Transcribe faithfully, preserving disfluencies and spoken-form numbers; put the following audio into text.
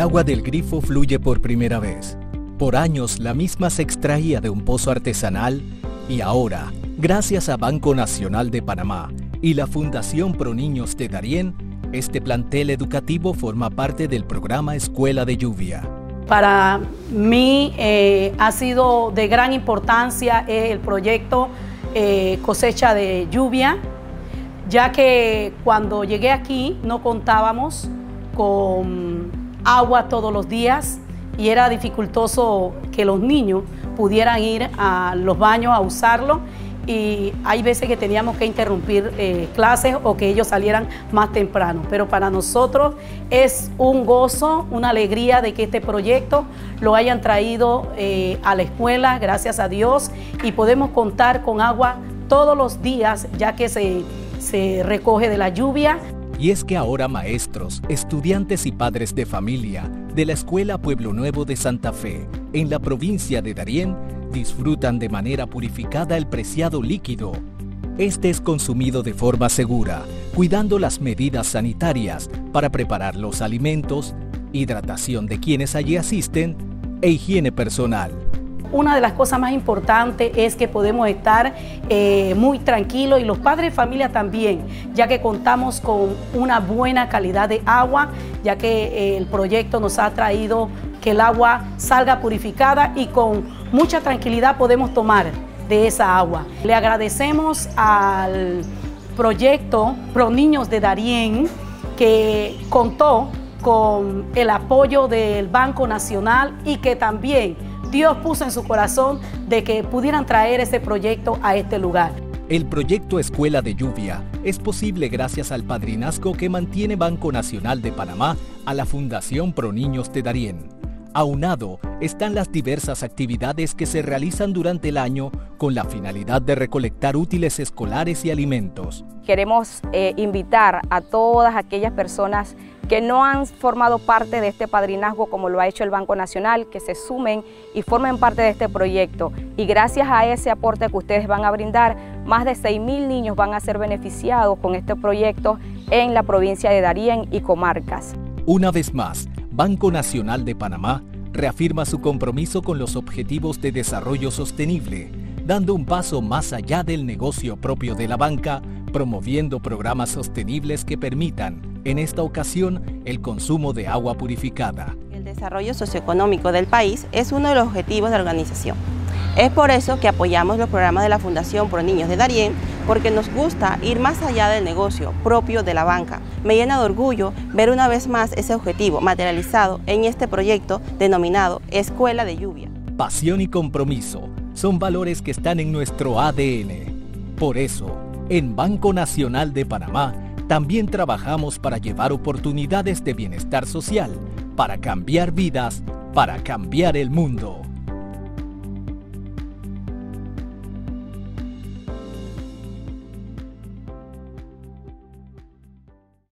agua del grifo fluye por primera vez. Por años la misma se extraía de un pozo artesanal y ahora, gracias a Banco Nacional de Panamá y la Fundación Pro Niños de Darién, este plantel educativo forma parte del programa Escuela de Lluvia. Para mí eh, ha sido de gran importancia el proyecto eh, Cosecha de Lluvia, ya que cuando llegué aquí no contábamos con agua todos los días y era dificultoso que los niños pudieran ir a los baños a usarlo, y hay veces que teníamos que interrumpir eh, clases o que ellos salieran más temprano. Pero para nosotros es un gozo, una alegría de que este proyecto lo hayan traído eh, a la escuela, gracias a Dios, y podemos contar con agua todos los días, ya que se, se recoge de la lluvia. Y es que ahora maestros, estudiantes y padres de familia de la Escuela Pueblo Nuevo de Santa Fe, en la provincia de Darién, disfrutan de manera purificada el preciado líquido. Este es consumido de forma segura, cuidando las medidas sanitarias para preparar los alimentos, hidratación de quienes allí asisten e higiene personal. Una de las cosas más importantes es que podemos estar eh, muy tranquilos, y los padres de familia también, ya que contamos con una buena calidad de agua, ya que eh, el proyecto nos ha traído que el agua salga purificada y con mucha tranquilidad podemos tomar de esa agua. Le agradecemos al proyecto Pro Niños de Darién, que contó con el apoyo del Banco Nacional y que también Dios puso en su corazón de que pudieran traer ese proyecto a este lugar. El proyecto Escuela de Lluvia es posible gracias al padrinazgo que mantiene Banco Nacional de Panamá a la Fundación Pro Niños de Darién. Aunado están las diversas actividades que se realizan durante el año con la finalidad de recolectar útiles escolares y alimentos. Queremos eh, invitar a todas aquellas personas que no han formado parte de este padrinazgo como lo ha hecho el Banco Nacional, que se sumen y formen parte de este proyecto. Y gracias a ese aporte que ustedes van a brindar, más de seis mil niños van a ser beneficiados con este proyecto en la provincia de Darién y comarcas. Una vez más, Banco Nacional de Panamá reafirma su compromiso con los Objetivos de Desarrollo Sostenible, dando un paso más allá del negocio propio de la banca, promoviendo programas sostenibles que permitan, en esta ocasión, el consumo de agua purificada. El desarrollo socioeconómico del país es uno de los objetivos de la organización. Es por eso que apoyamos los programas de la Fundación Pro Niños de Darién, porque nos gusta ir más allá del negocio propio de la banca. Me llena de orgullo ver una vez más ese objetivo materializado en este proyecto denominado Escuela de Lluvia. Pasión y compromiso son valores que están en nuestro A D N. Por eso, en Banco Nacional de Panamá también trabajamos para llevar oportunidades de bienestar social, para cambiar vidas, para cambiar el mundo.